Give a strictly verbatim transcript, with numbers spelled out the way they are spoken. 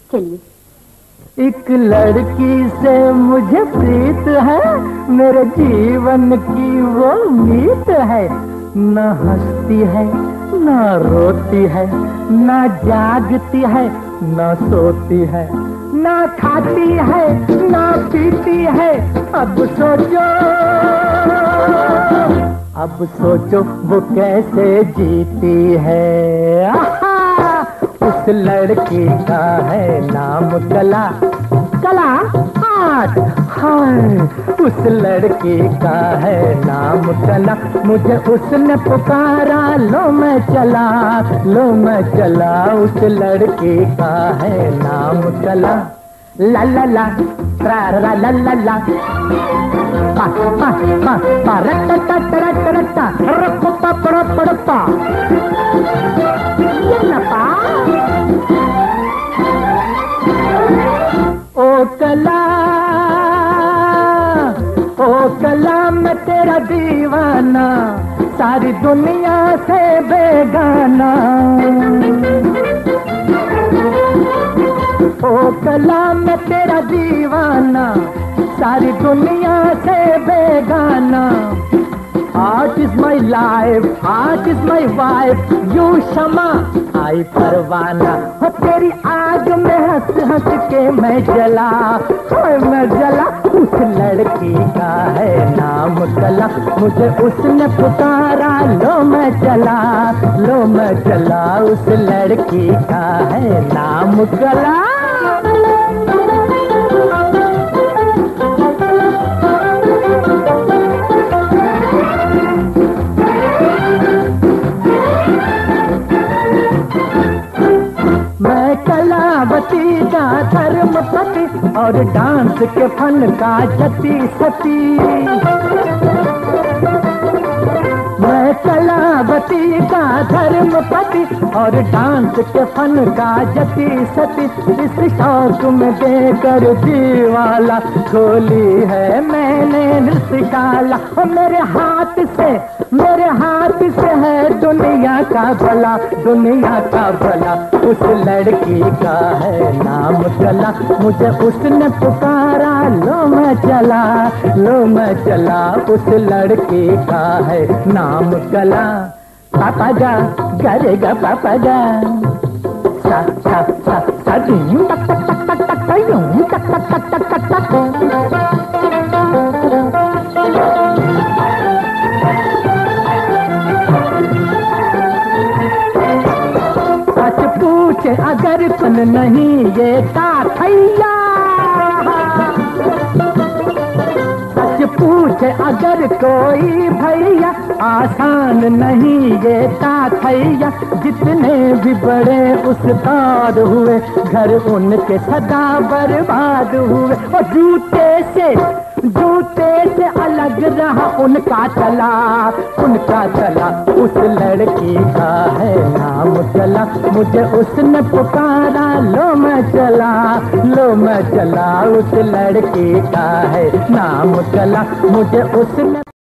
चलिए। एक लड़की से मुझे प्रीत है, मेरे जीवन की वो मीत है। न हंसती है न रोती है, न जागती है न सोती है, न खाती है न पीती है। अब सोचो अब सोचो वो कैसे जीती है। आहा! उस लड़की का है नाम कला। कला आर्ट। हाय, उस लड़की का है नाम कला। मुझे उसने पुकारा, लो मैं चला, लो मैं चला। उस लड़की का है नाम कला। ला ला ला रा रा ला ला ला पा पा पा पा रट्टा टा रट्टा रट्टा रप्पा पा पड़ा पड़ा पा। ये ना पा। ओ कला, ओ कला मैं तेरा दीवाना, सारी दुनिया से बेगाना। ओ कला मैं तेरा दीवाना, सारी दुनिया से बेगाना। Art is my life, art is my wife, you शमा आई परवाना। हो तेरी आग में हंस हंस के मैं जला, ओए मैं जला। उस लड़की का है नाम कला। मुझे उसने पुकारा, लो मैं चला, लो मैं चला। उस लड़की का है नाम कला। कलावती का धर्मपति और डांस के फन का जति सती। मैं कलावती का धर्मपति और डांस के फन का जति सती। इस शौक में देकर दीवाला खोली है मैंने नृत्यशाला। और मेरे हाथ से मेरे हाथ से है दुनिया का भला, दुनिया का भला। उस लड़की का है नाम कला। मुझे उसने पुकारा, लो मैं चला, लो मैं चला। उस लड़की का है नाम कला। पापा जा करेगा पापा जा, सा सा सा सा यूं टक टक टक टक टक टक यूं टक टक टक टक टक टक। सच पूछे अगर तुम नहीं ये ताथैया, सच पूछे अगर कोई भैया, आसान नहीं ये ताथैया। जितने भी बड़े उस्ताद हुए, घर उनके सदा बर्बाद हुए। और जूते से जूते से अलग रहा उनका चला, उनका चला। उस लड़की का है नाम कला। मुझे उसने पुकारा, लो मैं चला, लो मैं चला। उस लड़की का है नाम कला। मुझे उसने